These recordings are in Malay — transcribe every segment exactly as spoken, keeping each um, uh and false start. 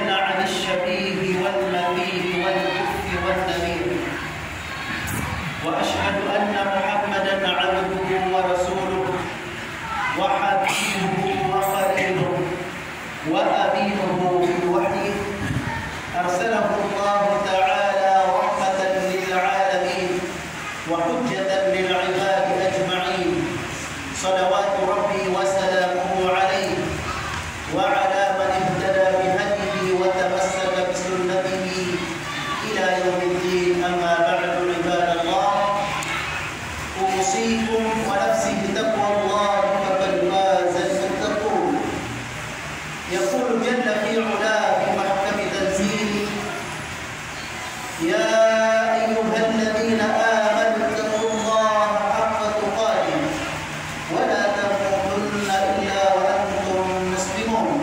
وتنزهنا عن الشبيه والمبيه والكف والنبيه. وأشهد أن محمدا عبده ورسوله وحبيبه وخليله وأمينه في وحيه، أرسله الله تعالى رحمة للعالمين وحجة للعباد أجمعين، صلوات ربي وسلامه عليه وعلى من اهتدى بهديه وتمسك بسنته إلى يوم الدين. أما بعد، عباد الله، أوصيكم ونفسي بتقوى الله فقد فاز المتقون. يقول جل في علاه في محكم تنزيله: يا أيها الذين آمنوا اتقوا الله حق تقاته ولا تموتن إلا وأنتم مسلمون.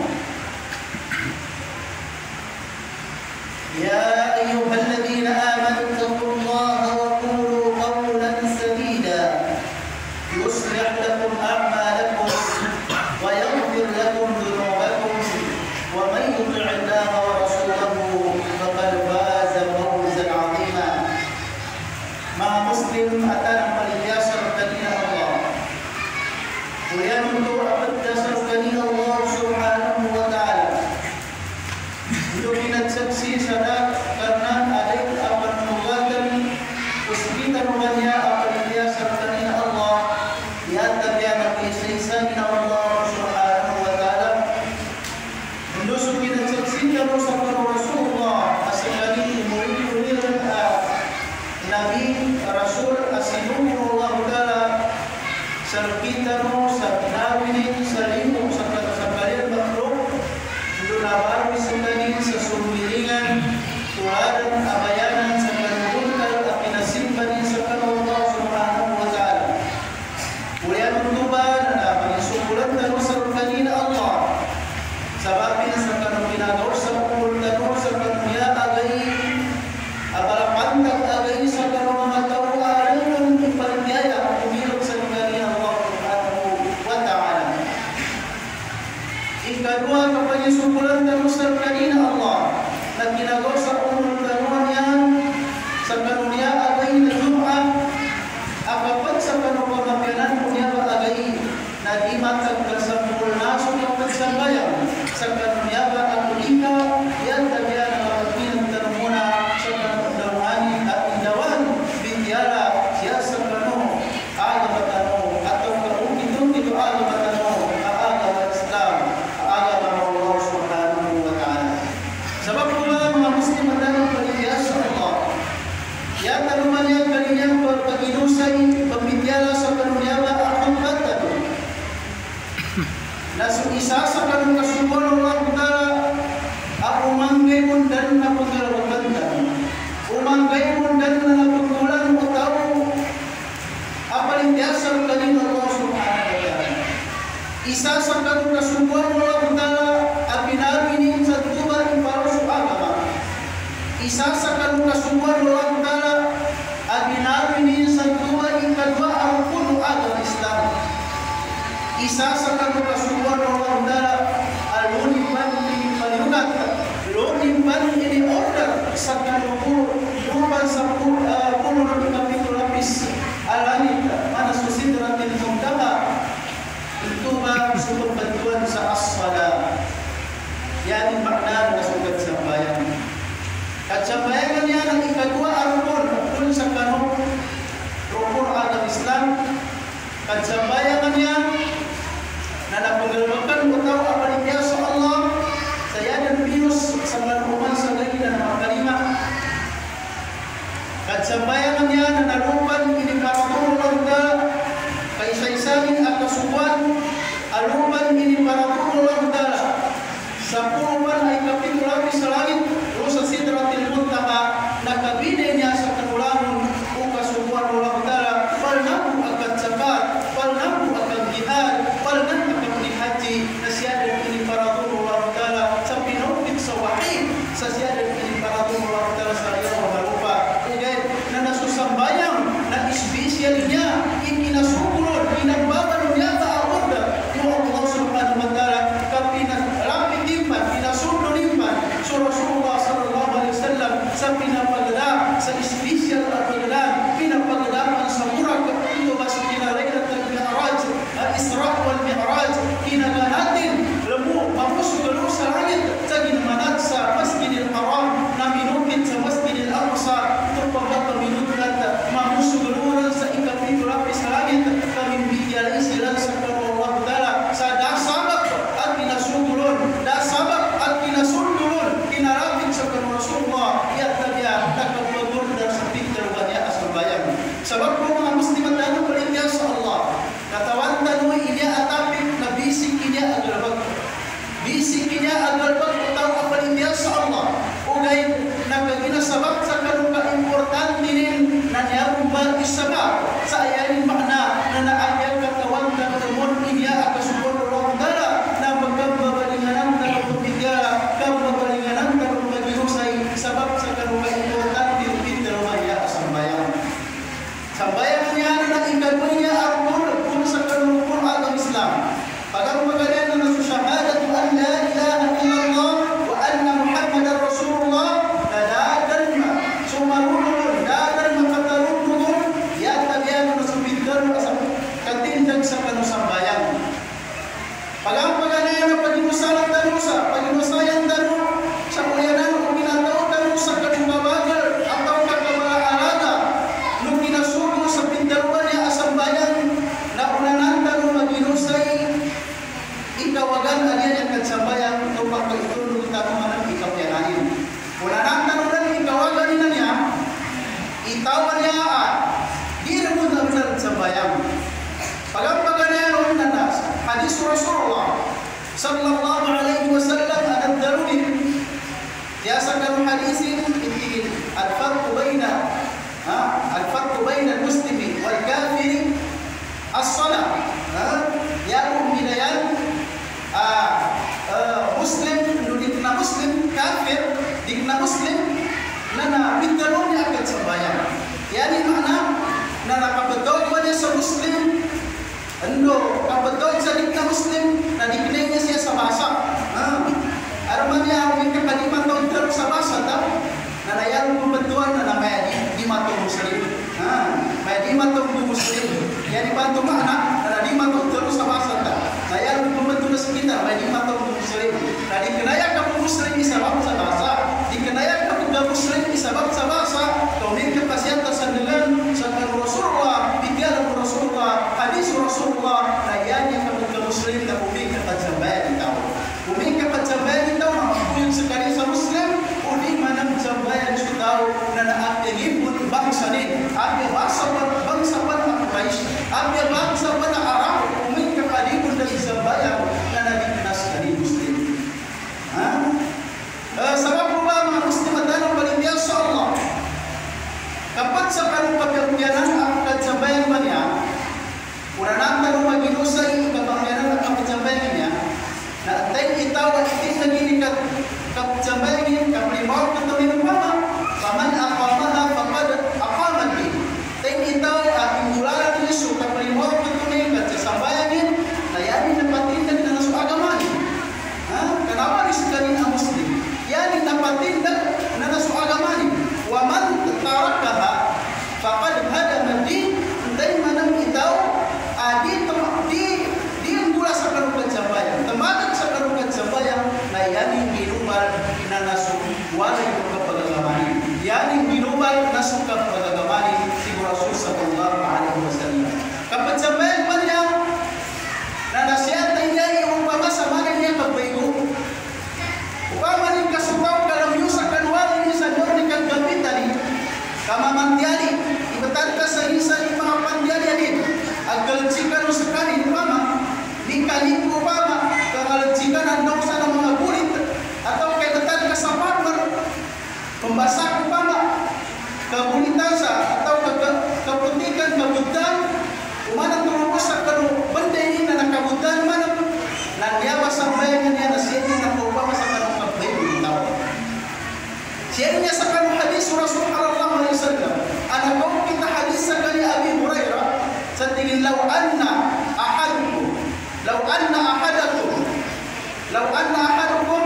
يا أيها الذين آمنوا اتقوا الله وقولوا قولا سديدا يصلح لكم أعمالكم ويغفر لكم ذنوبكم، ومن يطع الله ورسوله فقد فاز فوزا عظيما. مع مسلم أتانا ملياسر كنيا الله وينمو أبدا كنيا الله سبحانه وتعالى. Untuk kita saksi sadar karena ada apa nubuatan usbita nubuatnya apa dia serta Allah ya tabiat kisah Allah Subhanahu wa taala. Untuk kita saksi kalau sabda Rasulullah asalani murid-murid Nabi Rasul asalullah taala serta sabnawi salimu serta sabarian makhluk nabar wisudani sesumbiringan tuaran abayanan sekalipun apina simbani sekal Allah Subhanahu wa taala. Ulian tuban na pangisukulan tanu sarkanin Allah sababin sekal pinagaw sa ulul tanu sekal ya agay abala pandak agay sekal mamataw aran ipalyaya umilog sa kanin Allah Subhanahu wa taala. Ikadua kapag sukulan dan muslim kanina Allah na ginagawa sa unang tanuan yan sa kanunya agay na Jum'ah akapat sa kanupamapyanan kunya ba agay na di matagkasampul naso ng pagsambayan sa kanunya ba ang ulika yan tabiyan ang kapagpinang tanumuna sa kanupamapyanan at indawan bintiara siya sa kanu aga batano atau kaupitong ito aga batano aga bat Islam pembintiala sa kanunyama akong katato na isa sa kanong kasubuan Allah Ta'ala ang umanggay mundan na pagkarawagantan umanggay mundan na napagkulan mo tao apalintiya sa kanin Allah Subhanahu wa ta'ala. Isa sa kanong kasubuan Allah Ta'ala ang pinabinin sa tuban para sa agama. Isa sa kanong kasubuan Allah Ta'ala ang pinabinin sa tuban ikadwa ang puno agama Islam. Isa sa kanong kasubuan Allah Ta'ala ang lunipan ini paliugat, lunipan ini order sa kanong lupa sa puno ng kapitulo lapis alangit mana susidratil muntaha itu ba sumber bantuan sa as-salat yan makna ng sugat sambayan at sambayan yan ang ikadwa arupon kung sa kanong rukun agama Islam at sambayan yan na napagalawakan mo tao apaligya sa Allah sa yan ang virus sa manuman sa gani na nakalima at sambayan yan na narupan iniparatulong na kaisa-isanin at kasubuan alupan iniparatulong na sa purupan ay kapitulami sa langit o sa sidratil muntaha na kabine niya sa kanulanon o kasubuan ulang dala palnamu agad sakat palnamu agad jihad palnamu agad haji na siya din iniparatulong ulang dala sa pinupit sa wahid sa siya din iniparatulong ulang dala sa iyaw harupa na nasusambayang na espesyal niya ikinasukulod inagbabalo niya ka aorda yung Allah Subhanahu wa ta'ala kapinag rapid timpan pinasundo nimpan sura sallallahu alaihi wasallam an-daruri biasa kan hadis ini al-farq baina al-farq baina al-muslimi wal kafiri as-salah yang binayan muslim dikna muslim kafir dikna muslim nana bitalonnya akan sembahyang yani makna nana kabetul pada semuslim endo kabetul sedikna muslim na diknanya sia sabasa armanya mungkin kalimat tahun terus sabasa tahu nana yang pembentuan nana maya di mata muslim maya di mata muslim yani bantu makna nana di mata terus sabasa tahu nah yang pembentuan sekitar maya di mata muslim nah dikenaya kamu muslim sebab sabasa dikenaya kamu gak muslim sebab sabasa kemudian kepasian tersandalan sabda Rasulullah bicara Rasulullah hadis Rasulullah layaknya kamu gak muslim dan umi kepacambayan tahu umi kepacambayan tahu makhluk sekali sa muslim umi mana kepacambayan tahu dan apa pun bangsa ni apa bangsa bangsa pada Quraisy apa bangsa pada Arab umi kepalibun dan sembahyang dan dikenal sekali muslim sebab rumah muslim adalah paling biasa Allah kapan sekarang pagkakuyanan akan sambayan ba niya uranan tanong maginusay kapangyanan akan sambayan niya na tayo itawad itin na ginikat kapsambayan niya kaprimaw katuloy ng mama paman akamaha papad akaman niya tayo itawad aking mularan niya so kaprimaw katuloy kat sa sambayan niya nayanin na patindan na naso agaman kenapa disekarin ang muslim yani napatindan na naso agaman wa man tarakaha faqad hadama din dai manam itaw adi di di gula sa karukan sambayan tamagan sa karukan sambayan na yani ginumal inanasu wala yung kapagagamani yani ginumal nasu kapagagamani si Rasul sallallahu alaihi wasallam kapag sambayan man niya na nasiyata niya yung pamasamanan niya kapaygo upama rin kasukaw kalamyusa kanwala niya sa dorni kang gambitali kamamantiali ibatan ka sa isa ni mga pandiali agalatsikan mo sekali upama di kaling upama kagalatsikan andong sa mga gulit atau kaibatan ka sa farmer pembasak upama kabulitasa atau kaputikan kabutan umana turungo sa kanu benda ini na nakabutan mana nandiyawa sa bayan niya na siya niya na upama sa kanu kapaygo tao siya niya sa kanu hadis Rasul sallallahu alaihi wasallam ana kau kita hadis sekali Abi Hurairah setingin law anna ahadukum law anna ahadakum law anna ahadukum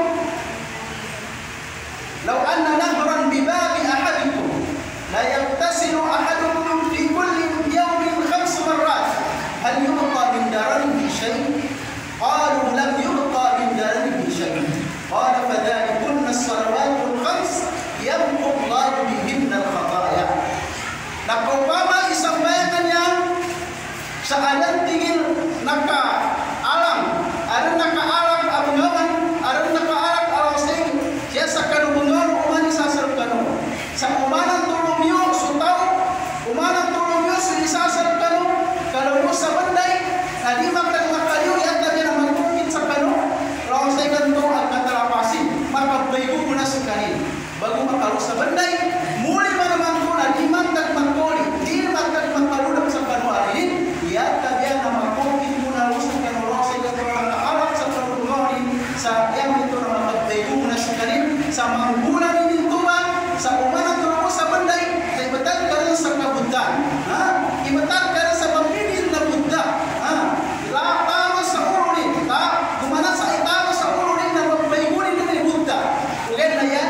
law anna nahran bi babi ahadikum la yaktasilu ahadukum fi kulli yawmin khams marrat hal yubqa min daranihi shay qalu lam yubqa min daranihi shay qala fadhalikunna as-salawatul khams yamhu Allah bihinna al-khataya nakupama isang bayan niya sa alang tingin naka alam alang naka alam abangawan alang naka alam alang sing siya sa kanubungan umani sasarap kanu sa umanang tulong nyo sutaw umanang tulong nyo sinisasarap kanu kalau mo sa banday na di magkakaliw yan tabi na magkukit sa kanu alang sing ganito ang katalapasin makabaigo mo na sa kanin bago makalu sa banday muli man naman ko na di magkak magkoli di magkak magkalulap sa kanuarin iya tabian na magkukit mo na lusok kanulo sa ito na nakakalap sa kanuarin sa yang ito na magkabaigo mo na sa kanin sa manggulan ni tuba sa umanang tulong sa banday ay ibatal ka rin sa kabutan ibatal ka rin sa pamilin na buddha ilatama sa ulo rin gumana sa itama sa ulo rin na magkabaigo rin na ni buddha ulit na yan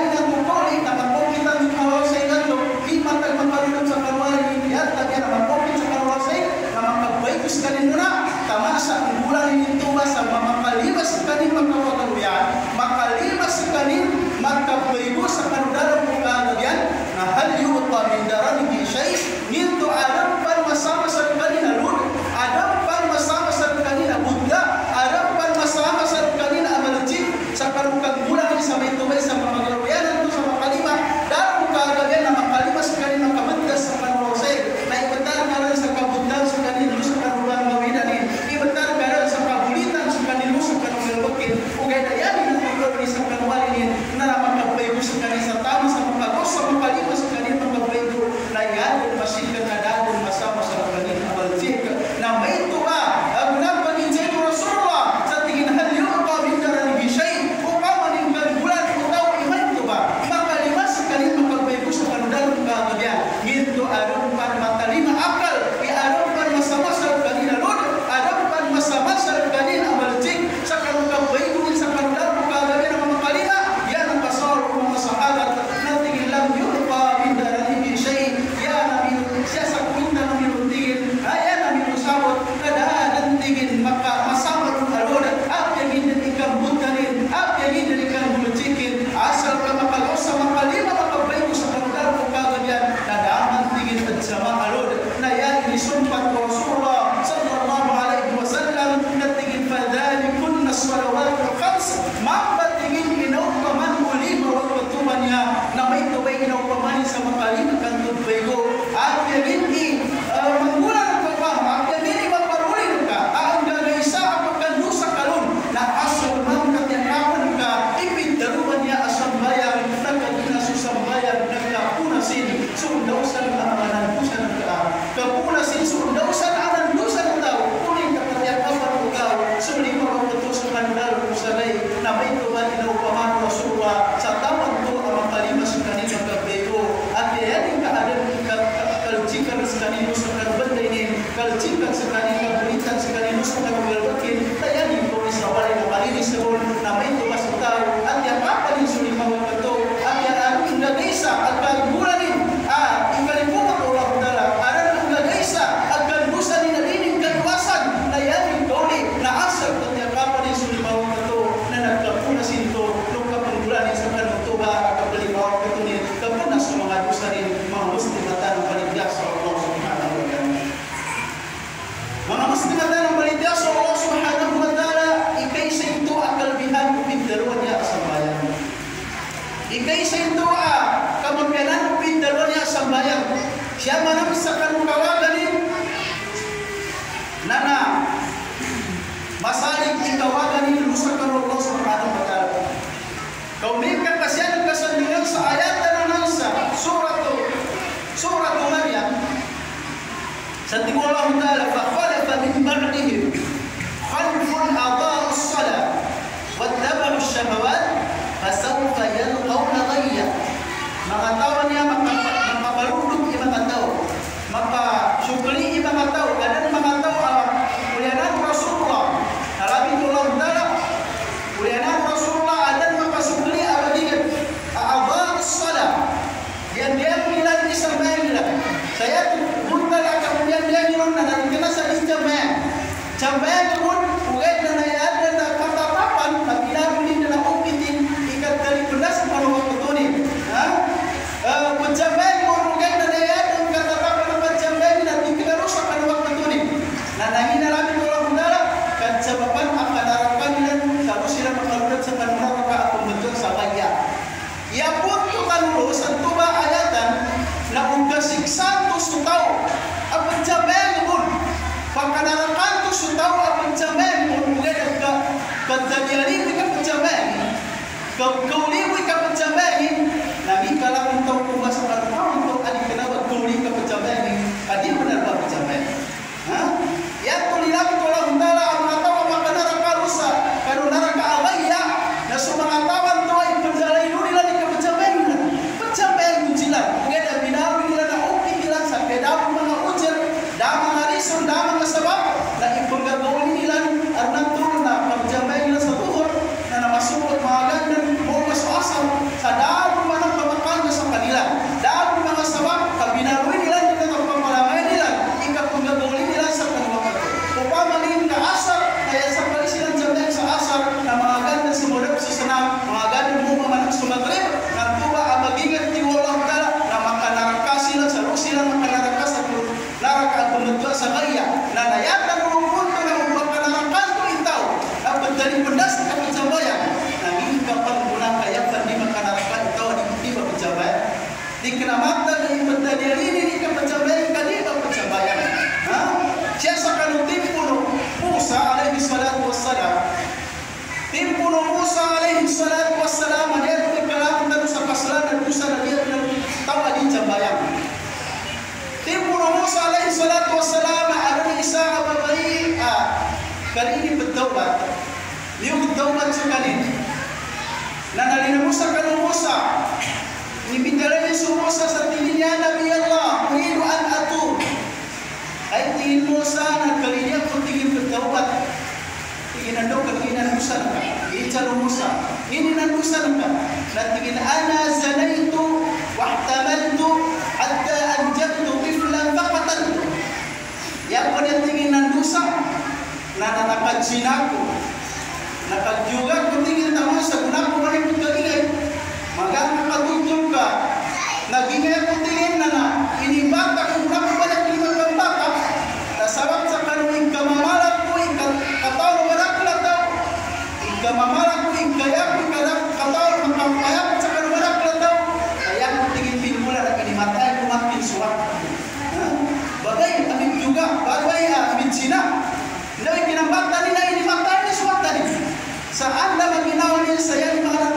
kanina tamasa ang bulan ini tuba sa makalimas kanin magkapagaluyan makalimas kanin magkapaygo sa Ikai sa doa kamampianan pindalon niya sambayang. Siya manang sa kanukawaganin nana masalig ikawaganin lusa ka Allah subhanahu wa ta'ala. Kau minka kasyan kasandingan sa ayat na nasa surat surat Maryam. Sa tingin Allah ta'ala fa khalafa min ba'dihim khalfun adaa'u as-salat wattaba'u ash-shahawat fasawfa yalqawna ghayya. Mga tao niya makabalulog yung mga tao, makasukli yung mga tao, ada mga tao ulianan Rasulullah. Halabi ko Allah ta'ala ulianan Rasulullah ada makasukli abadigan a'adha'u as-salat. Diam-diam bilang isambay nila. Saya muntal akan diam-diam bilang na narikina sa isambay. Sambay pun ugat na nayad na katatapan na pinabili na naupitin ikat dari pedas para waktu ini. Pencambay pun ugat na nayad na katatapan na pencambay na tinggal rusak pada waktu ini. Na nangin na labi ko lang mundala kan sababan akan narakan nila kalau sila makalulat sa kanunara ka atong betul sa kaya. Ia pun tukang lulus tuba ayatan na ungkasiksa to sutaw ang pencambay pun pakanarakan to sutaw ang pencambay pun ugat ka kadaliani ka pencambay kau kauliwi ka pencambay nabi kalang tau kumasa kan untuk adik kenapa kauli ka pencambay adi benar ba pencambay ha ya tulilabi ko lang dala ang mga tao pakanarakan rusa kanunara ka alaya na sumangatawan to ay penjalay nila ni ka pencambay pencambay munjilan ugat binawi nila na upi bilang sa pedang mga ujar damang harison damang nasabab na ipagagawin nila arnang turun na pencambay nila sa tuhor na namasukot mga gandan mo masasam sa damang manang pamakan sa kanila damang mga sabab kabinawi nila nila ng pamalamay nila ikapagagawin nila sa kanuwakan upamanin ka asar kaya sa pali silang jambay sa asar na mga gandan sa modab sa sanam mga gandan mo mamanang sumagrib ng tuba ang magingat tiwala tala na makanaraka sila sa sila makanaraka sa naraka at pumudwa sa kaya na nayatan ng punto na makanarakan to itaw ang pagdali pendas ka pagsambayan naging kapag muna kaya pandi makanarakan itaw di ba pagsambayan di kinamata na ipagdali alini di ka pagsambayan ka di ba pagsambayan ha? Siya sa kanutin puno Musa alaihi salatu wassalam tim puno Musa alaihi salatu wassalam dia berkelaman dan sa pasalan dan Musa na dia tawa di jambayan tim puno Musa alaihi salatu wassalam ada isa babai ah kali ini bertaubat dia bertaubat sekali na nalina Musa kanu Musa ni bidaranya su Musa sa tingin Nabi Allah uridu an atub ay tingin Musa na kali dia tingin bertaubat tingin ando kalian Musa ka icalo Musa ini nan Musa ka na tingin ana zanaitu wahtamaltu hatta anjabtu tiflan faqataltu ya pada tingin nan Musa na nakajinaku nakagjuga ko tingin tama sa kunako man ko kagingay magang nakatutong ka nagingay ko tingin na na inibata ko kunako balik lima kang baka nasabak sa kanuing kamamalat ko ikataw na marakla daw ikamamalat ko ikaya ko ikataw na makamayap sa kanuing marakla daw kaya ko tingin pinmula na kanimatay kumakin suwak bagay amin juga bagay amin sina na kinambata nila inimatay ni suwak tadi saan na maginawa niya sa yan mga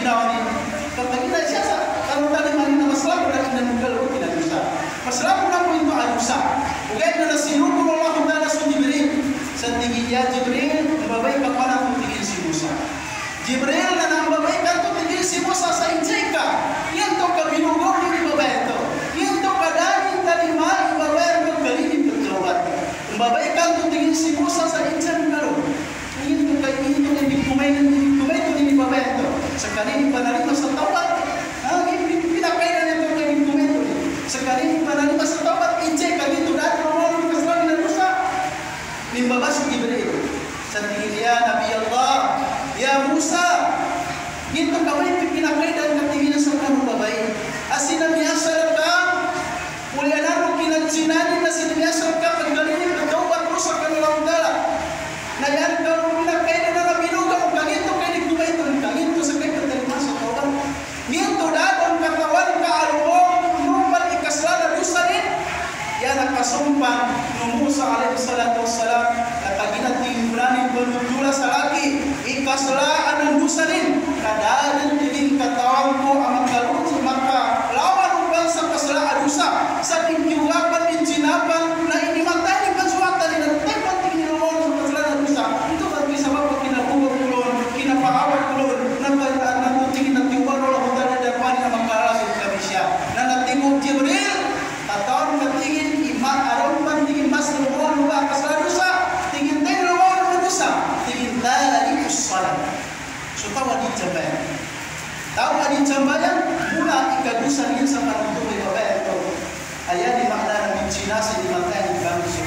ginawa ni kapag ina siya sa kalau tali mali na masalamu na kinanunggal ko kinadusa. Masalamu na po ito adusa. Ugay na nasinuko Allah Ta'ala sa Jibril. Sa tingin niya Jibril, nababay ka pa na kung tingin si Musa. Jibril na nababay ka kung tingin si Musa sa injay ka. Yan to kabinugor ni ibabay ito. Yan to kadaling talima ibabay ito kalinin pagkawat. Nababay ka kung tingin si Musa sa injay ka ro. Yan to kainin ito hindi kumain kumay ito ni ibabay ito. Sa kalinin panalima sa tawad. Pinakainan ito kalinin kumay ito. Sa kalinin panalima sa tawad. Injay ka dito dahil rumulong kasalanan na Musa. Nimbabas Jibril sa tingin niya, Nabi Allah, ya Musa, ito kaway pinakainan na tingin sa kanong babay. As sinamiyasal ka, ulianan mo kinagsinanin na sinamiyasal ka, paggalinin ka daw ba't mo sa kanong dala. Na yan ka mo pinakainan na nabinuga mo, kagito kayo nagdumay ito, kagito sa kayo pagdalima sa kawan. Ngito dadong katawan ka alumong, numal ikasla na dusanin, yan ang kasumpan ng Musa alaihi salatu wassalam na kaginat tingulanin berdula sa laki ikasalaan ng dusanin kadalan din katawan ko ang magkaroon maka lawan upang sa kasalaan dusa sa tingkiwapan din sinapan na inimatay ni pansuwatan ni natay pating nilawon sa kasalaan dusa ito ba't may sabab pag kinabuwag kulon kinapaawag kulon nagkaitaan ng tutingin ng tiwan o lakutan na darwani na magkarasin kami siya na natingog Jibril tatawag natingin araw man tingin mas lumon lupa kasalanan dosa tingin tayo lumon na dosa tingin tayo salat so tawa di jambayan tawa di jambayan mula ikadusan yun sa panunto may babayan ito ayan di makna ng sinasa di makna ng bangso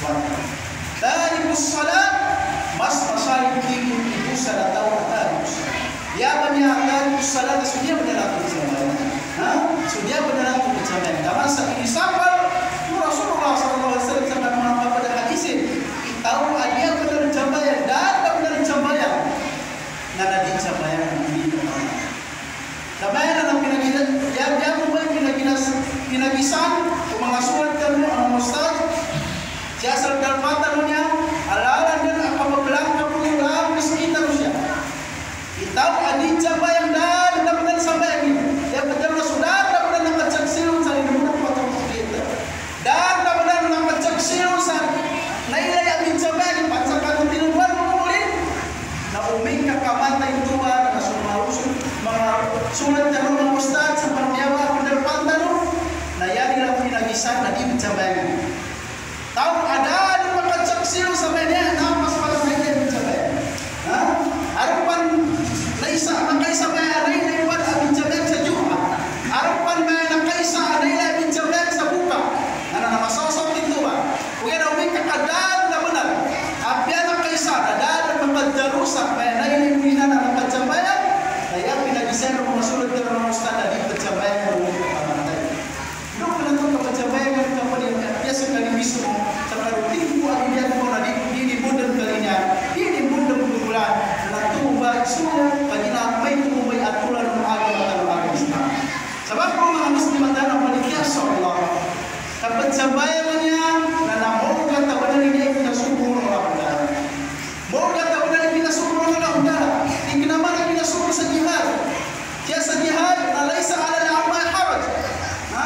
tayo salat mas masaling tingin ito sa natawa tayo yaman niya tayo salat so dia benar di jambayan so dia benar di jambayan tama sa inisapal Rasulullah sallallahu alaihi wasallam sampai menangkap pada hadis tahu dia benar jambayan dan benar jambayan nana di jambayan di jambayan ang pinagina dia dia membuat pinaginas pinagisan mengasuhan kamu ang ustaz jasal dal matanunya alalan dan akan membelangkap pulang ke sekitar Rusia tahu adi jambayan dan benar jambayan dia benar sudah benar nak caksil saling benar potong kita dan benar nak caksil sa nailay amin jambayan pancakan tinuan muli na uming kakamata itu na sumalusod mga sulat ng mga ustad sa pangyawa benar pantano na yan nilang pinagisan na di jambayan tahu ada di mga caksil sa kanya napas pala na hindi jambayan ha harapan na isa nakaisa may aray na iwan amin jambayan sa Jumat harapan may nakaisa aray na amin jambayan sa buka na namasosok ito ba kung yan uming kakadaan na benar apya na kaisa na daan na magpadarusak may nailimuina na nagpajambayan kaya pinagisan ng mga sulat ng mga ustad na di pajambayan ng mga kapamantay doon ko lang itong kapajambayan ng kapalin apya sa kalibis mo sa karutin po ang iyan mo na di nibundan kalinya di nibundan kumulan na tumubay sulat pagina may tumubay at tulan ng agaw at ang agaw sabab po mga musliman na paligya sa Allah kapag sambayan niya na namong katawanan niya pinasubong ng Allah mong katawanan niya pinasubong ng Allah hindi naman ang pinasubong sa jihad kaya sa jihad na laysa ala al-amma haraj ha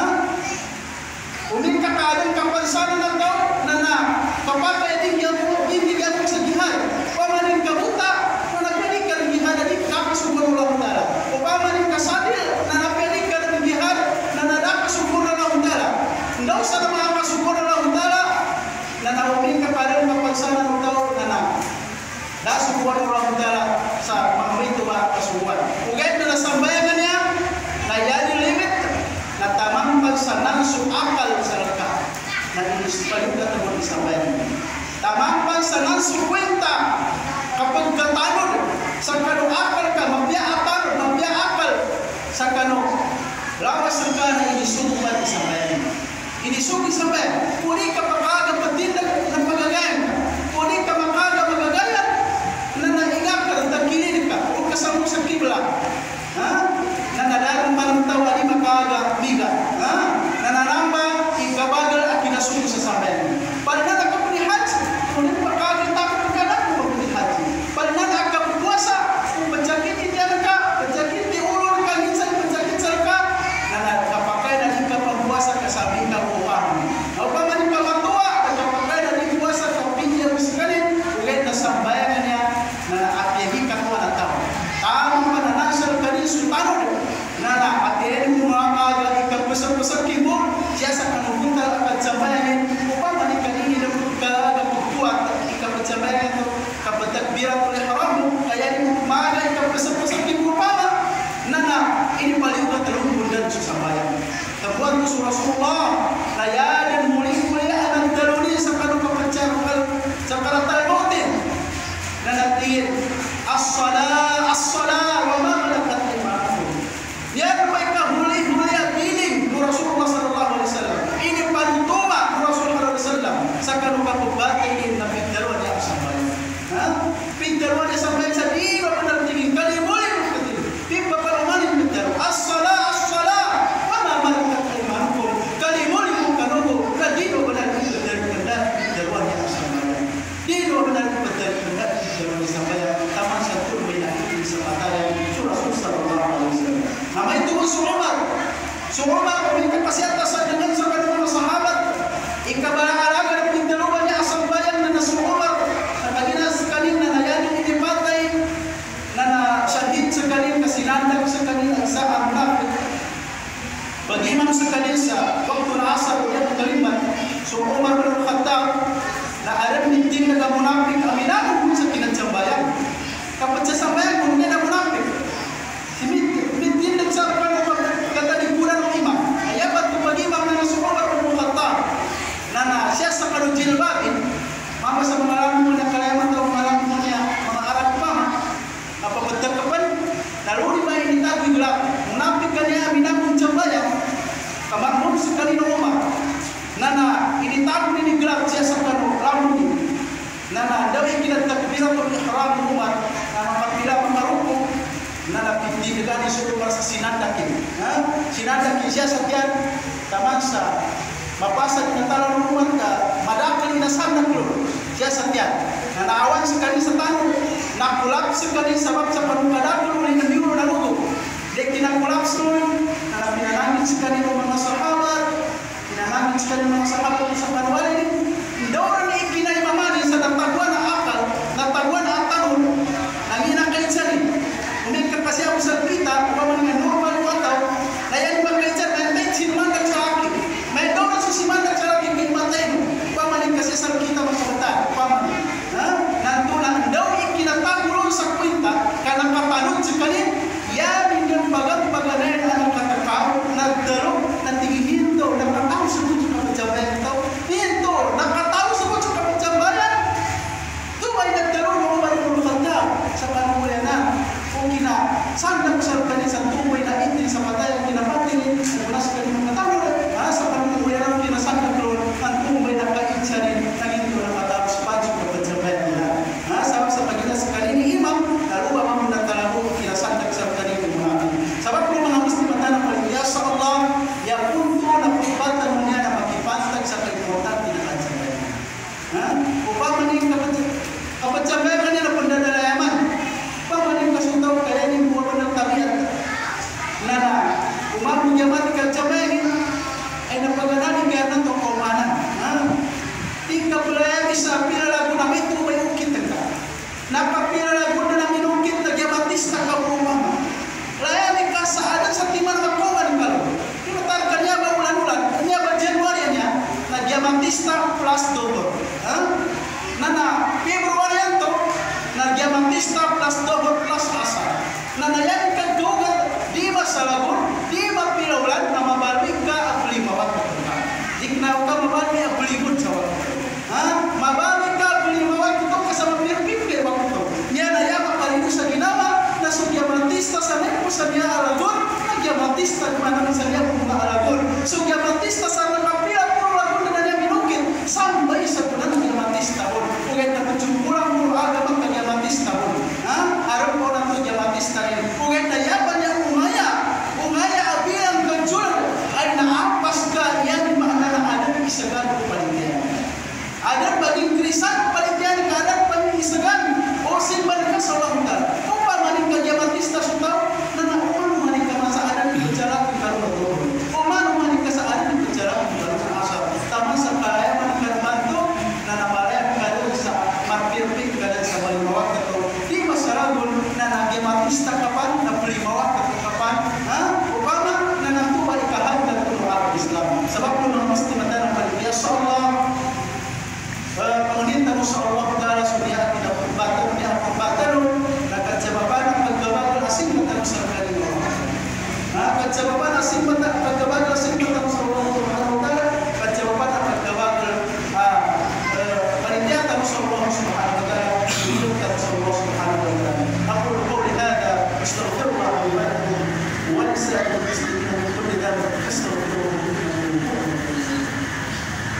uling kakadang kapansanan ng tao na na kapag itigyan mo ibigyan mo sa jihad pamanin kabuta na napilig ka ng jihad na di kapasubong ng Allah o pamanin kasadil na napilig ka ng jihad na nadakasubong ng Allah daw sa mga kasubong ng Allah na nauming kapadang kapansanan ng tao na na nasubong ng Allah sa mga rito ba kasubuan ugay na nasambayan niya na yan limit na tamang pagsanan su akal sa laka na inispaling ka tamo isambayan tamang pagsanan su kwenta kapag katanod sa kano akal ka mapya akal mapya akal sa kano lawas ka na inisugban isambayan inisug isambayan kuni ka pagkaga patindag ng pagagayan kuni ka makaga magagayan na nainga ka nagkilin ka o kasama sa kibla ha na nadarang parang tawa di makaga miga ha na nanamba ikabagal at kinasugo sa sambayan para na nakapunihat kung pagkaga takot ka na kung pagpunihat para na nakapupuasa kung pajakit hindi ka pajakit di ini paling udah terlumpuh dan susambayang. Tabuan tu Rasulullah layadan mulia-mulia anak daluni sakanu kapancar sakara talmotin dan natin as-salah as-salah wa ma malakat imanukum. Ya mereka mulia-mulia piling Rasulullah sallallahu alaihi wasallam. Ini pantuma Rasulullah sallallahu alaihi wasallam sakanu kapabatin na pindaruan ya sambayang. Ha? Pindaruan ya sambayang sa di ba benar tinggi kali boleh betul. Timba palumani pindaru as-salah as-salah wa ma malakat imanukum. Kali boleh kanogo kadino benar pindaru benar pindaruan ya sambayang. Dino benar benar benar pindaruan sambayang. Taman satu bina ini sepataya Rasul sallallahu alaihi wasallam. Nama itu Umar. Umar memiliki kapasitas dengan sahabat sahabat. Ikabarang-arang ada pindaruannya asal bayang nana Umar. Nakagina sekali nana yani ini patai. Nana syahid sekali kasinanda sekali sa munafik. Bagaimana sekali sa waktu asar yang kalimat. So Umar bin Khattab na ada mintin naga munafik aminaku sa kinatsambayang. Kapag sa sambayang kung na munafik. Mintin nagsapan kata di bulan imam. Ayabat ko pag imam na nasa Umar bin Khattab. Nana siya sa kanong jilbabin. Mama sa mga alam mo na kalayaman daw mga alam mo niya mga Arab mama. Napapagtagkapan. Naruni ba ini tabi gelap. Munafik ka niya minamong jambayang. Kamakmum sa kanino Umar. Nana ini tabi ini gelap siya sa kanong ramuni. Nana daw ikinagtakbiratul ihram Umar. Nana pagpila pangkarupo. Nana pindi gani suruh merasa sinandakin, ha? Sinandakin siya sakyan tamansa, mapasad ng talon rumah ka, madakal ina sandak lo, siya sakyan. Nana awan sekali sa tanong, nakulap sekali sabab sa panukadakal ulit na biro na luto. Dek kinakulap sun, nana pinanangin sekali ng mga sahabat, pinanangin sekali ng mga sahabat sa panwalin. Doon ni ikinay sa natagwan na akal, natagwan na atanong, nanginang kaitsanin. Mereka kasih aku serpita, apa dengan normal atau layan bangkaitan nanti simandak salaki, main dorang simandak salaki kin matain, apa maning kasih serpita masalah, apa maning, nanti nandau ikina takulun sakuita, karena kapanut sekali, ya dengan bagang-bagangan anak kata kau, nandaru nanti hinto, nak tahu sebut juga pencapaian tahu, hinto, nak tahu sebut juga pencapaian, tu banyak terus mau baru berkata, sekarang mulai kina sandak sarkani santumay na itin sa mata yang kinapatin ulas kani mengetahui asa panumuyaran kina sandak lor antumay na kaitsanin naging ito na matapos pagi pagpagsabayan nila asa sa pagina sekali ni imam lalu bapa mendatalago kina sandak sarkani kumami sabab ko mga muslim matana paliya sa Allah ya punto na pagpatan niya na makipantag sa importante na pagsabayan ha upang maning kapagsabayan kanila pandadalayaman pamanin kasuntaw kaya ni buwan ng tabiat na umar menjamati kacamay ay napagananin kaya ng tokomanan tingka pala bisa pinalago na ito may ukit ka napapinalago na namin ukit na giamatista ka umama layani ka sa adan sa timan makuman ka pinutar ka niya ba ulan-ulan niya ba January niya na giamatista plus double na na February yan to na giamatista plus double plus asa na nayan ka dugat di masalagon di mapilaulan na mabalik ka at limawat ka di na ka mabalik at limod sa wakto ha mabalik ka at limawat ito kasama pirpipir wakto pagjawaban asim mata pagjawaban asim mata Allah Subhanahu wa taala pagjawaban pagjawaban ah panitia ta Allah Subhanahu wa taala hidup ta Allah Subhanahu wa taala. Aku qawli hada astaghfirullah li wa lakum wa lisa'il muslimin